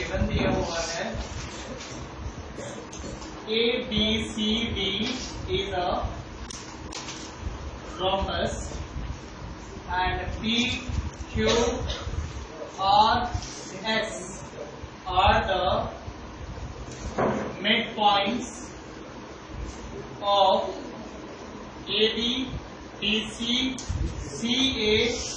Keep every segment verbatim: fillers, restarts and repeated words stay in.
Given दिया हुआ है A B C D is a rhombus and P, Q, R, S are the midpoints of A B, B C, C A,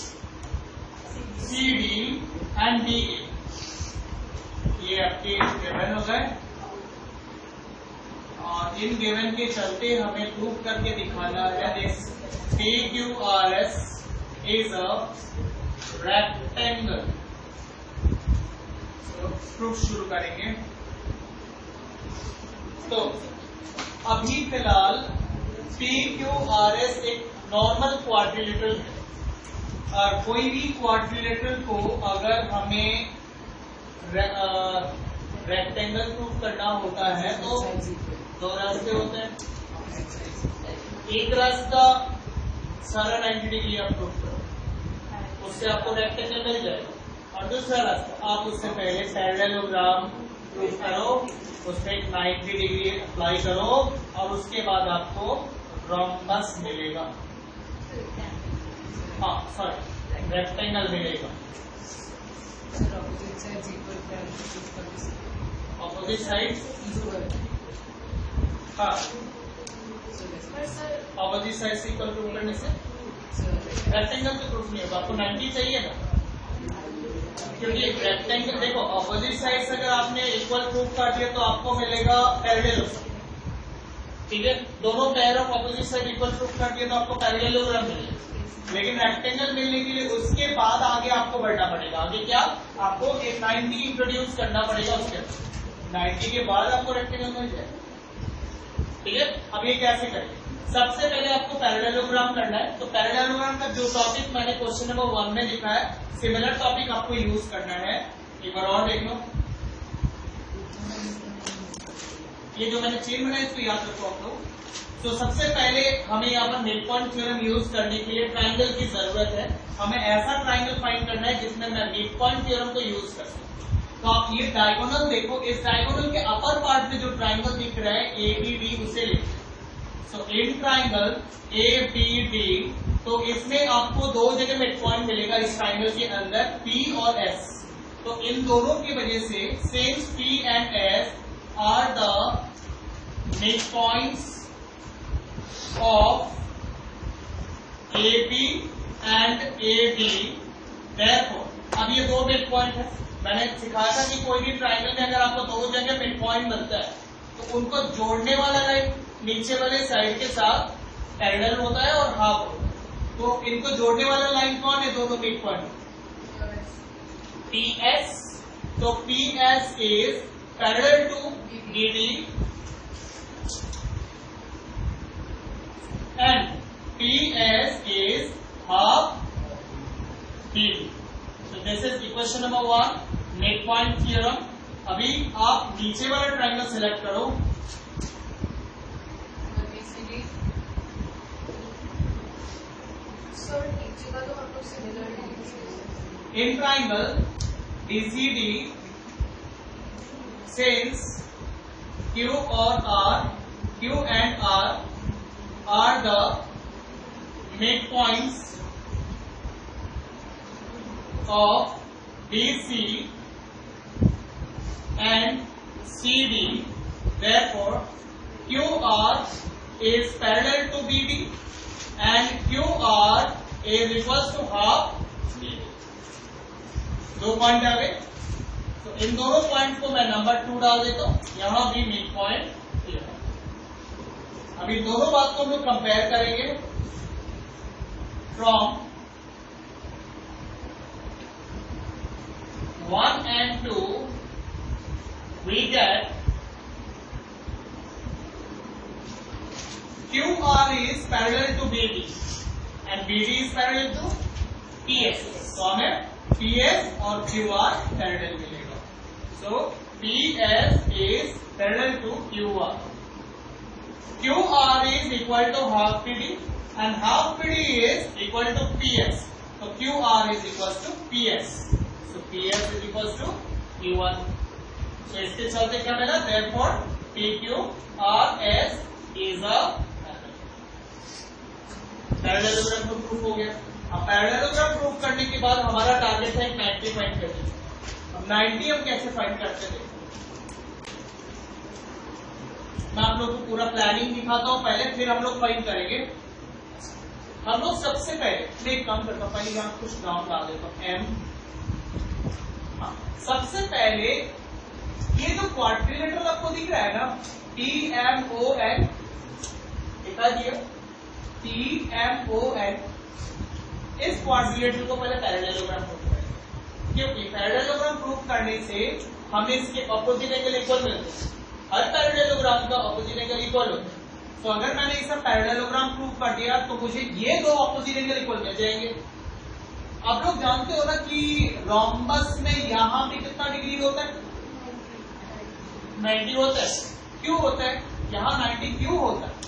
C D and D A. ये आपके given हो गए और in given के चलते हमें प्रूव करके दिखाना है this P Q R S is a rectangle. तो प्रूफ शुरू करेंगे। तो अभी फिलहाल P Q R S एक नॉर्मल क्वाड्रिलेटरल है और कोई भी क्वाड्रिलेटरल को अगर हमें रेक्टेंगल प्रूफ करना होता है तो दो रास्ते होते हैं। एक रास्ता सारा नाइन्टी डिग्री आप प्रूफ करो, उससे आपको रेक्टेंगल मिल जाएगा। और दूसरा रास्ता आप उससे पहले पैरेललोग्राम प्रूफ करो, उसमें एक नाइन्टी डिग्री अप्लाई करो और उसके बाद आपको रोम्बस मिलेगा, हाँ सॉरी रेक्टेंगल मिलेगा। ऑपोजिट साइड हाँ ऑपोजिट साइड से इक्वल प्रूफ करने से रेक्टेंगल तो प्रूफ नहीं होगा। आपको नाइन्टी चाहिए ना, क्योंकि रेक्टेंगल देखो ऑपोजिट साइड से अगर आपने इक्वल प्रूफ कर दिया तो आपको मिलेगा पैरेललोग्राम, ठीक है। दोनों pair of opposite side equal proof कर दिया तो आपको पैरेललोग्राम मिलेगा। लेकिन रेक्टेंगल मिलने के लिए उसके बाद आगे आपको बढ़ना पड़ेगा। आगे क्या, आपको एक नाइन्टी इंट्रोड्यूस करना पड़ेगा, उसके नाइन्टी के बाद आपको रेक्टेंगल मिल जाएगा, ठीक है। अब ये कैसे करेंगे, सबसे पहले आपको पैरेललोग्राम करना है। तो पैरेललोग्राम का जो टॉपिक मैंने क्वेश्चन नंबर वन में लिखा है, सिमिलर टॉपिक आपको यूज करना है। एक बार और देख लो, ये जो मैंने चेन बनाई इसको याद रखो आप लोग। तो सबसे पहले हमें यहाँ पर मिड पॉइंट थ्योरम यूज करने के लिए ट्राइंगल की जरूरत है। हमें ऐसा ट्राइंगल फाइंड करना है जिसमें मैं मिड पॉइंट थ्योरम को यूज कर सकूं। तो आप ये डायगोनल देखो, इस डायगोनल के अपर पार्ट में जो ट्राइंगल दिख रहा है ए बी डी, उसे लिखो। So in triangle A B D, तो इसमें आपको दो जगह मिड पॉइंट मिलेगा इस ट्राइंगल के अंदर, पी और एस। तो इन दोनों की वजह से since P and S are the mid points of A B and A D, therefore अब ये दो मिड पॉइंट है। मैंने सिखाया था कि कोई भी ट्राइंगल में अगर आपको दो जगह मिड पॉइंट मिलता है तो उनको जोड़ने वाला लाइन नीचे वाले साइड के साथ पैरेलल होता है और हाफ होता है। तो इनको जोड़ने वाला लाइन कौन है, दोनों मिड पॉइंट, पी एस। तो P S is parallel to D D and P S is half D D. So this is equation number one, midpoint theorem। अभी आप नीचे वाला ट्राइंगल सिलेक्ट करो, in triangle D C D, since Q और R, Q and R are the midpoints of B C and C D, therefore Q R is parallel to B D and Q R is equals to half B D। दो point आ गए, तो इन दोनों point को मैं number two डाल देता हूं, यहां भी मिड पॉइंट ये है। अब इन दोनों बात को हम लोग कंपेयर करेंगे from one and two, we get Q R is parallel to B D and B D is parallel to P S। तो हमें P S और Q R parallel मिलेगा। So P S is parallel to Q R। Q R is equal to half P D and half P D is equal to P S। So Q R is equal to P S। So P S is equal to Q one। तो इसके चलते क्या मिला, therefore P Q R S is a parallelogram proof हो गया। अब parallelogram proof करने के बाद हमारा टारगेट है नाइंटी फाइंड करने। अब नाइंटी हम कैसे फाइंड करते थे, मैं आप लोग को पूरा प्लानिंग दिखाता हूं पहले, फिर हम लोग फाइंड करेंगे। हम लोग सबसे पहले मैं एक काम करता हूं, पहले यहां कुछ नाम डाल देता हूं, एम। हाँ, सबसे पहले ये जो क्वाड्रिलेटरल आपको दिख रहा है ना, टी एम ओ एन, दिखा दिया, टी एम ओ एन, इस क्वाड्रिलेटरल को पहले पैरेललोग्राम प्रूफ करेंगे, क्योंकि पैरेललोग्राम प्रूफ करने से हमें इसके ऑपोजिट एंगल इक्वल मिलते हैं। हर पैरेललोग्राम का ऑपोजिट एंगल इक्वल होता है। तो अगर मैंने इसे पैरेललोग्राम प्रूव कर दिया तो मुझे ये दो ऑपोजिट एंगल इक्वल मिल जाएंगे। आप लोग जानते हो ना कि रोम्बस में यहां पे कितना डिग्री होता है, नाइंटी होता है। क्यों होता है, यहां नाइंटी क्यों होता है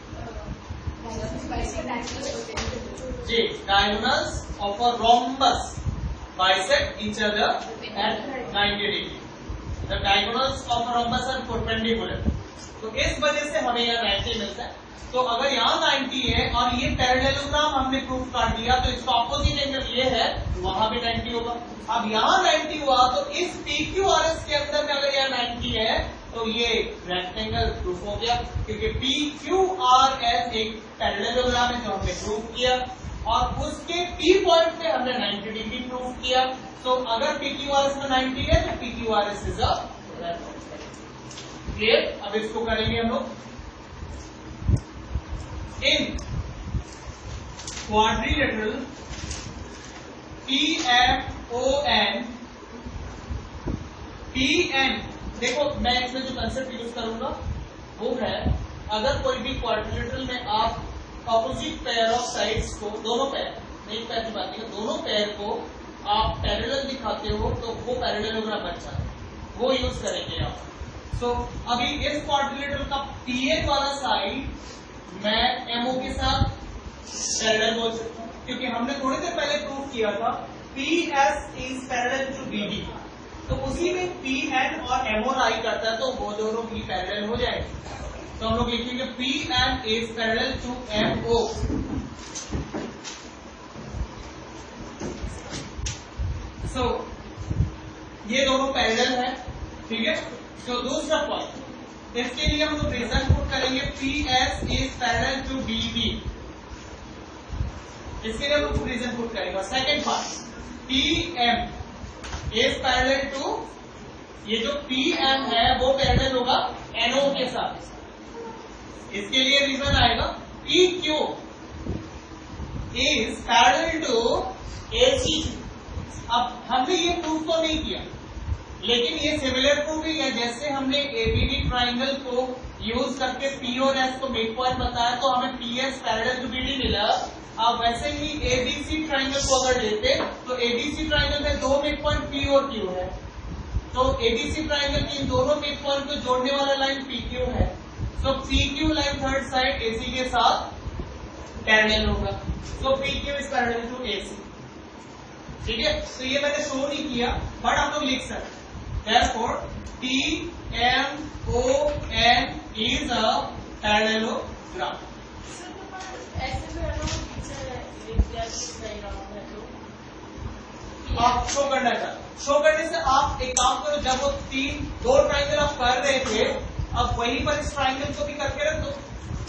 जी, diagonals of a rhombus bisect each other at ninety degree. The diagonals of a rhombus are perpendicular, तो इस वजह से हमें यहाँ नाइंटी मिलता है। तो अगर यहाँ नाइंटी है और ये पैरेललोग्राम हमने प्रूफ कर दिया तो इसका ऑपोजिट एंगल ये है, वहां भी नाइंटी होगा। अब यहाँ नाइंटी हुआ तो इस पी क्यू आर एस के अंदर में अगर यहाँ नाइंटी है तो ये रेक्टेंगल प्रूफ हो गया, क्योंकि पी क्यू आर एस एक पैरेललोग्राम है जो हमने प्रूफ किया और उसके पी पॉइंट पे हमने नाइंटी डिग्री प्रूफ किया। तो अगर पी क्यू आर एस में नाइंटी है तो P Q R S is a clear. अब इसको करेंगे हम लोग in quadrilateral P M O N P N. देखो मैं इसमें जो कंसेप्ट यूज करूंगा वो है, अगर कोई भी क्वाड्रिलेटरल में आप ऑपोजिट पेयर ऑफ साइड्स को, दोनों पेयर, एक पेयर की बात नहीं, दोनों पेयर को आप पैरेलल दिखाते हो तो वो पैरेललोग्राम बन जाता है, वो यूज करेंगे आप। सो so, अभी इस क्वाड्रिलेटरल का पी एन वाला साइड मैं एमओ के साथ पैरेलल बोल सकता हूं, क्योंकि हमने थोड़ी देर पहले प्रूव किया था P S is parallel to B D, तो उसी में पी एन और एमओ लाई करता है तो वो दोनों भी पैरेलल हो जाएंगे। तो हम लोग लिखेंगे P N is parallel to M O. So ये दोनों पैरेलल है, ठीक है। तो दूसरा पॉइंट, इसके लिए हम लोग रीजन पुट करेंगे P S is parallel to D B, इसके लिए हम लोग रीजन पुट करेंगे। Second part, P M is parallel to, ये जो पी एम है वो पैरेलल होगा एनओ के साथ, इसके लिए रीजन आएगा P Q is parallel to A C. अब हमने ये प्रूफ तो नहीं किया, लेकिन ये सिमिलर प्रूफ ही है, जैसे हमने एबीडी ट्राइंगल को यूज करके पी और एस को मिड पॉइंट बताया तो हमें P S parallel to B D मिला। अब वैसे ही एबीसी ट्राइंगल को अगर लेते तो एबीसी ट्राइंगल में दो मिड पॉइंट पी और क्यू है, तो एबीसी ट्राइंगल की इन दोनों मिड पॉइंट को जोड़ने वाला लाइन पी क्यू है, तो P Q line third side A C के साथ पैरेलल होगा, तो P Q is parallel to A C, ठीक है। तो ये मैंने शो नहीं किया बट हम लोग लिख सकते, therefore P M O N is a parallelogram। आप शो करना चाहते, शो करने से आप एक काम करो, जब वो तीन दो ट्राइंगल आप कर रहे थे अब वहीं पर इस ट्राइंगल को भी करके रख दो,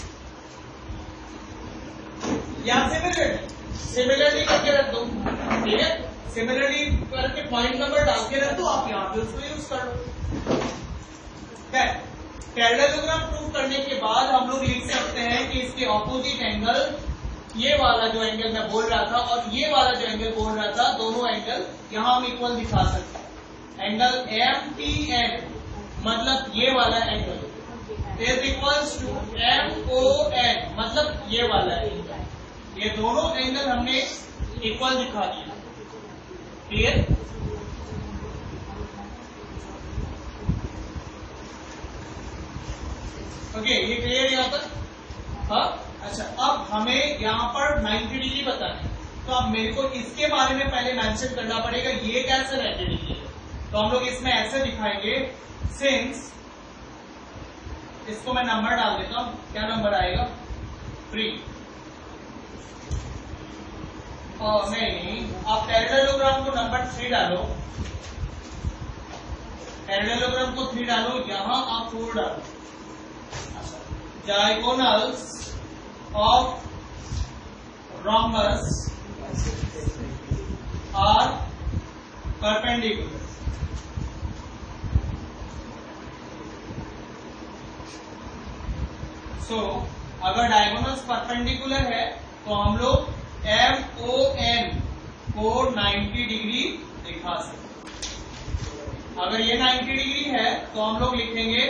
यहां सिमिलरली सिमिलरली करके रख दो, ठीक है। सिमिलरली करके पॉइंट नंबर डाल के रख दो, आप यहां पे उसको यूज कर लो। पैरेललोग्राम प्रूव करने के बाद हम लोग लिख सकते हैं कि इसके ऑपोजिट एंगल, ये वाला जो एंगल मैं बोल रहा था और ये वाला जो एंगल बोल रहा था, दोनों एंगल यहां हम इक्वल दिखा सकते हैं। एंगल एम टी एन मतलब ये वाला angle is equals to M O N मतलब ये वाला एंगल, ये दोनों एंगल हमने इक्वल दिखा दिया, क्लियर। ओके, ये क्लियर यहाँ तक, हाँ। अच्छा, अब हमें यहाँ पर नाइंटी डिग्री बताना है, तो अब मेरे को इसके बारे में पहले मेंशन करना पड़ेगा, ये कैसे नाइंटी डिग्री है। तो हम लोग इसमें ऐसे दिखाएंगे, सिंस, इसको मैं नंबर डाल देता हूं, क्या नंबर आएगा, थ्री। और नहीं, आप पैरेललोग्राम को नंबर थ्री डालो, पैरेललोग्राम को थ्री डालो, यहां आप फोर डालो। Diagonals of rhombus are perpendicular. So, अगर डायगोनल्स परपेंडिकुलर है तो हम लोग एम ओ एन को नाइंटी डिग्री दिखा सकते। अगर ये नाइंटी डिग्री है तो हम लोग लिखेंगे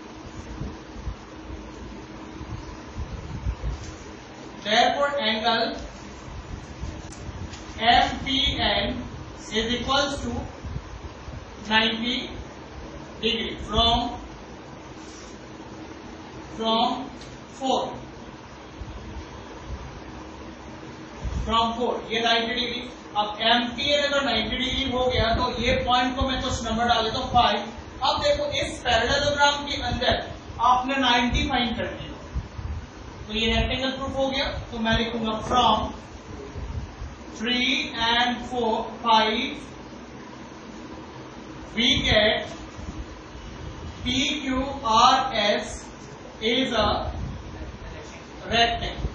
therefore angle M P N is equals to ninety degree from from four from four ये ninety डिग्री। अब M P N अगर ninety डिग्री हो गया तो ये पॉइंट को मैं कुछ नंबर डाल देता हूँ फाइव। अब देखो इस पैरेललोग्राम के अंदर आपने नाइंटी फाइंड कर दिया तो ये रेक्टेंगल प्रूफ हो गया। तो मैं लिखूंगा from three and four five we get P Q R S is a rectangle.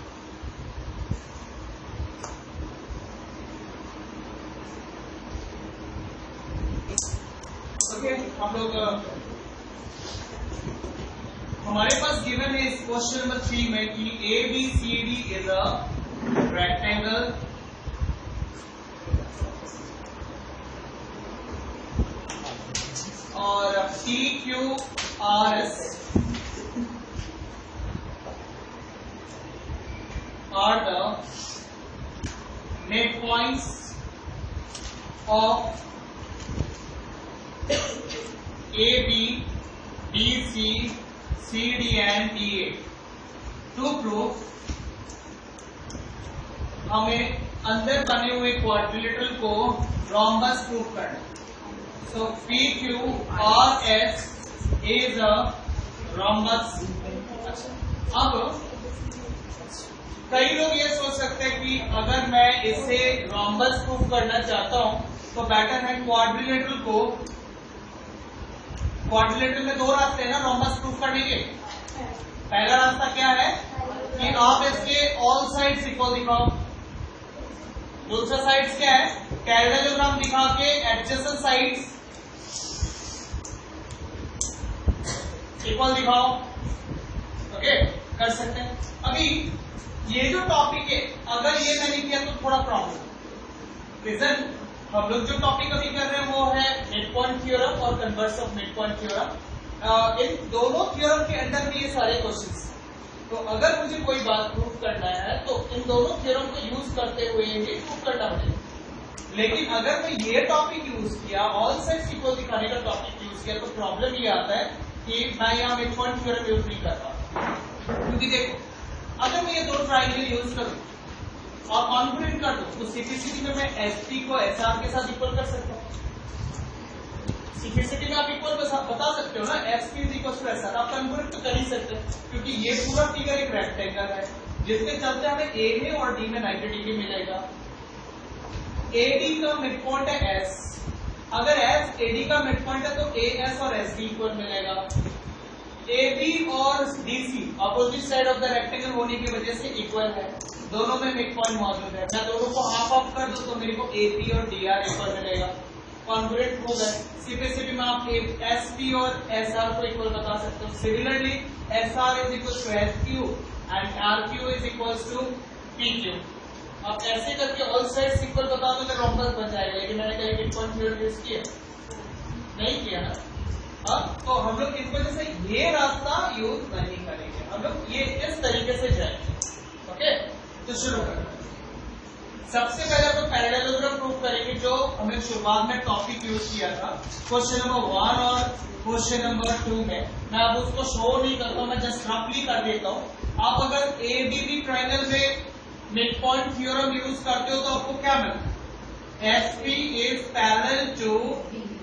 Okay, हम लोग हमारे पास गिवन है इस क्वेश्चन नंबर थ्री में कि A B C D is a rectangle और P Q R S are the mid points of A B B C C D and D A. To prove हमें अंदर बने हुए quadrilateral को rhombus proof करना। So P Q R S is a rhombus। अब कई लोग ये सोच सकते हैं कि अगर मैं इसे रोम्बस प्रूफ करना चाहता हूं तो बेटर है क्वाड्रिलेटरल को, क्वाड्रिलेटरल में दो रास्ते हैं ना रोम्बस प्रूफ करने के। पहला रास्ता क्या है कि आप इसके ऑल साइड्स इक्वल दिखाओ, दूसरा साइड्स क्या है पैरेललोग्राम दिखा के एडजेसेंट साइड्स इक्वल दिखाओ। ओके, कर सकते हैं। अभी ये जो टॉपिक है अगर ये मैंने किया तो थोड़ा प्रॉब्लम। रीजन हम लोग जो टॉपिक अभी कर रहे हैं वो है मिड पॉइंट थ्योरम और converse of mid point theorem. इन दोनों थ्योरम के अंदर भी ये सारे क्वेश्चंस हैं। तो अगर मुझे कोई बात प्रूफ करना है तो इन दोनों थ्योरम को यूज करते हुए ही प्रूफ करना पड़ेगा। लेकिन अगर मैं ये टॉपिक यूज किया, ऑल साइड्स इक्वल दिखाने का टॉपिक यूज किया, तो प्रॉब्लम ये आता है कि मैं यहाँ मिड पॉइंट थ्योरम यूज नहीं कर पाता। क्योंकि देखो अगर मैं ये दो ट्राइंगल यूज करूं और कॉन्फिडेंट कर दो तो सिंपलिसिटी में मैं एस पी को एस आर के साथ इक्वल कर सकता हूँ। सिंपलिसिटी में आप इक्वल बता सकते हो ना, S P is equal to S R. आप कन्वर्ट तो कर ही सकते हैं क्योंकि ये पूरा फिगर एक रेक्टेंगल है जिसके चलते हमें ए में और डी में नाइंटी डिग्री मिलेगा। ए डी का मिड पॉइंट है एस, अगर एस ए डी का मिड पॉइंट है तो ए एस और एस डी इक्वल मिलेगा। ए बी और D C opposite side of the rectangle होने की वजह से इक्वल है, दोनों में मिड पॉइंट मौजूद है। मैं दोनों को हाफ ऑफ कर दूं तो मेरे को ए पी और डी आर इक्वल मिलेगा। कॉन्ग्रुएंट हो गए। सीपीसीपी में आप एस पी और एस आर को इक्वल बता सकते हो। Similarly S R is equal to S Q and R Q is equal to P Q. आप ऐसे करके ऑल साइड्स इक्वल बता दो तो रोम्बस बन जाएगा। लेकिन मैंने कहीं मिड पॉइंट थ्योरम यूज किया नहीं किया ना। अब तो हम लोग इस वजह से ये रास्ता यूज नहीं करेंगे, हम लोग ये इस तरीके से जाएंगे। ओके, तो शुरू करें। सबसे पहले तो पैरेललोग्राम प्रूफ करेंगे जो हमने शुरुआत में टॉपिक यूज किया था क्वेश्चन नंबर वन और क्वेश्चन नंबर टू में। मैं अब उसको शो नहीं करता हूं, मैं जस्ट रफली कर देता हूं। आप अगर ए बी बी ट्रायंगल में मिड पॉइंट थ्योरम यूज करते हो तो आपको क्या मिलता है? S P is parallel to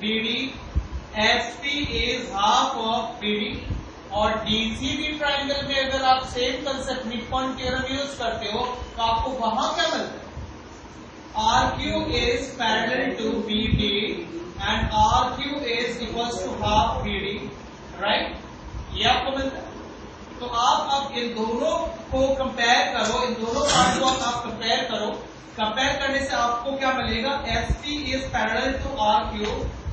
B D, S P is half of B D, और डीसीबी ट्राइंगल में अगर आप same concept mid point theorem use करते हो तो आपको वहां क्या मिलता है, R Q is parallel to B D and R Q is equals to half B D, right, ये आपको मिलता है। तो आप अब इन दोनों को कंपेयर करो, इन दोनों पार्ट को आप कंपेयर करो, कंपेयर करने से आपको क्या मिलेगा, S P is parallel to R Q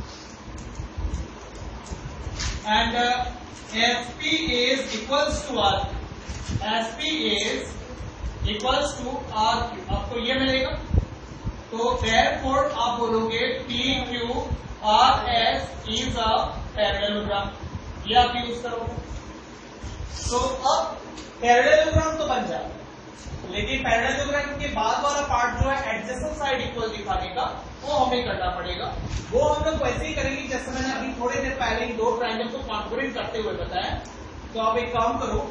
and S P is equals to R, S P is equals to R Q, आपको ये मिलेगा। तो देयरफॉर आप बोलोगे P Q R S is a parallelogram, ये आप यूज करोगे। तो अब पैरेललोग्राम तो बन जाए, लेकिन पैरेललोग्राम के बाद वाला पार्ट जो है एडजेसेंट साइड इक्वल दिखाने का, वो हमें करना पड़ेगा। वो हम लोग वैसे ही करेंगे जैसे मैंने अभी थोड़ी देर पहले ही दो ट्रायंगल को कॉन्करेंट करते हुए बताया। तो आप एक काम करो,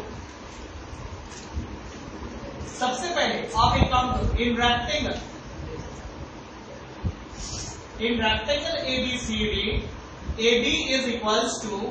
सबसे पहले आप एक काम करो, in rectangle in rectangle A B C D, A B is equals to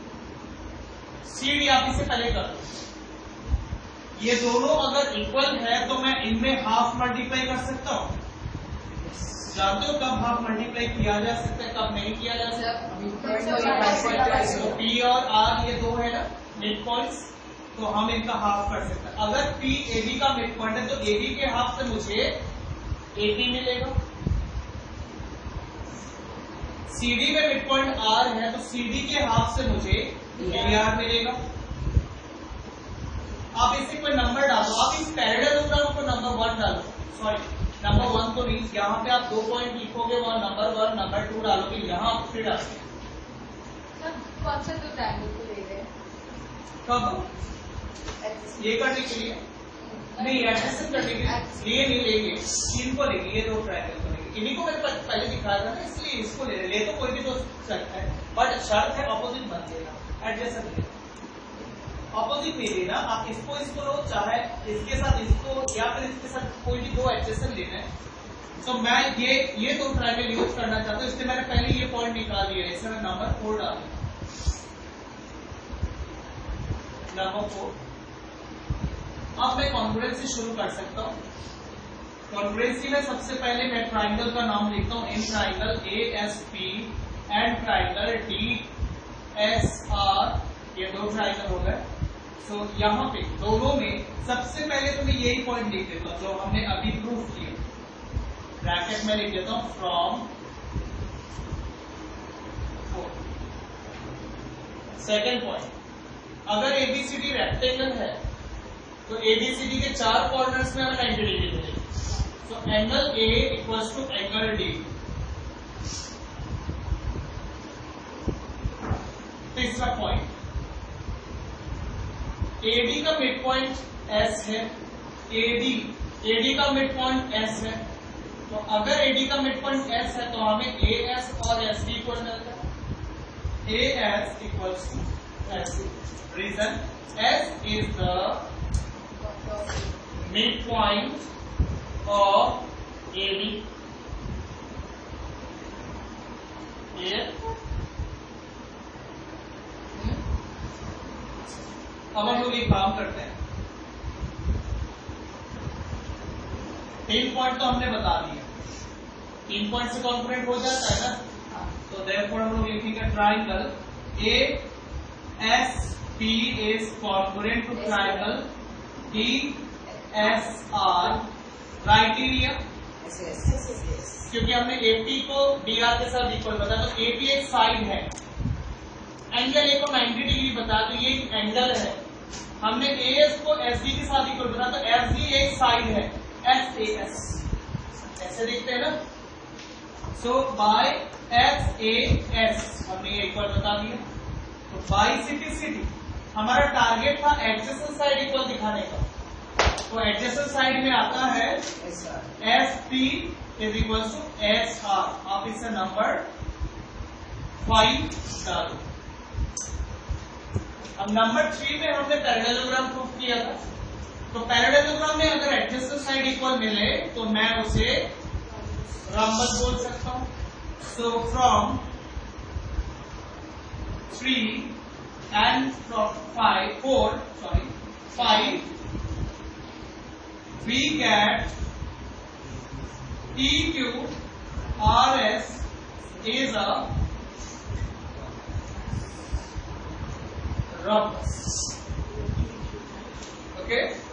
C D, आप इसे पहले कर दो। ये दोनों अगर इक्वल है तो मैं इनमें हाफ मल्टीप्लाई कर सकता हूं। जानते हो कब हाफ मल्टीप्लाई किया जा सकता है, कब नहीं किया जा सकता। तो पी और आर ये दो है ना मिड पॉइंट्स, तो हम इनका हाफ कर सकते हैं। अगर पी ए बी का मिड पॉइंट है तो ए बी के हाफ से मुझे ए बी मिलेगा। सी डी में मिड पॉइंट आर है तो सी डी के हाफ से मुझे ए आर मिलेगा। आप इसे कोई नंबर डालो, आप इस पैरेललोग्राम को नंबर वन डालो, सॉरी नंबर वन तो नहीं, यहाँ पे आप दो पॉइंट लिखोगे, वहां नंबर वन नंबर टू डालोगे, यहाँ आप फिर डालोगे। कौन सा दो ट्रायंगल को ले रहे हैं? कब ये करने के लिए नहीं, एडजस्टमेंट करने के लिए नहीं लेंगे, इनको लेंगे, ये दो ट्रायंगल को लेंगे। इन्हीं को मैंने पहले दिखाया था ना, इसलिए इसको ले ले तो कोई भी तो सकता है, बट शर्त है ऑपोजिट मत लेना, एडजस्टमेंट लेना। ऑपोजिट नहीं लेना, आप इसको इसको लो, चाहे इसके साथ इसको या फिर इसके साथ कोई भी दो एडजस्टमेंट लेना है। तो मैं ये ये दो ट्रायंगल यूज करना चाहता हूं, इसलिए मैंने पहले ये पॉइंट निकाल दिया है, इसे मैं नंबर फोर डाल नंबर फोर। अब मैं कॉन्ग्रुएंसी शुरू कर सकता हूं। कॉन्ग्रुएंसी में सबसे पहले मैं ट्राइंगल का नाम लिखता हूं, in triangle A S P and triangle D S R, ये दो ट्राइंगल हो गए। तो so, यहाँ पे दोनों में सबसे पहले तो मैं यही पॉइंट लिख देता हूं जो हमने अभी प्रूफ किया, ब्रैकेट में लिख देता हूं फ्रॉम सेकेंड पॉइंट। अगर एबीसीडी रेक्टेंगल है तो एबीसीडी के चार कॉर्नर्स में हमें नाइंटी डिग्री मिलेगी। तो angle A equals to angle D. तीसरा पॉइंट, एडी का मिड पॉइंट एस है, एडी एडी का मिड पॉइंट एस है। तो अगर एडी का मिड पॉइंट एस है तो हमें ए एस और एस डी इक्वल मिलता है। A S equals to S D. Reason, S is the mid point of AD. अब हम लोग एक काम करते हैं, तीन पॉइंट तो हमने बता दिए, तीन पॉइंट से कॉन्फ्रेंट हो जाता है ना। तो देयरफॉर हम लोग लिखेंगे triangle A S P is congruent to triangle D S R. Criteria, क्योंकि हमने एपी को डी आर के साथ इक्वल बताया, तो एपी एक साइड है, एंगल ए को नाइंटी डिग्री बता, तो ये एंगल है। हमने ए एस को एस डी के साथ इक्वल बता, तो एस डी एक साइड है, एस ए एस ऐसे देखते हैं ना। So by S A S हमने ये इक्वल बता दिया। तो बाइसिटिसिटी हमारा टारगेट था एडजेसेंट साइड इक्वल दिखाने का, तो एडजेसेंट साइड में आता है S P is equal to S R. आप इससे नंबर फाइव डालो। अब नंबर थ्री में हमने पैरेललोग्राम प्रूफ किया था। तो पैरेललोग्राम में अगर एडजेसेंट साइड इक्वल मिले तो मैं उसे रम्बस बोल सकता हूं। So from three, and from five, four, sorry, five, we get P Q R S is a rhombus. Okay.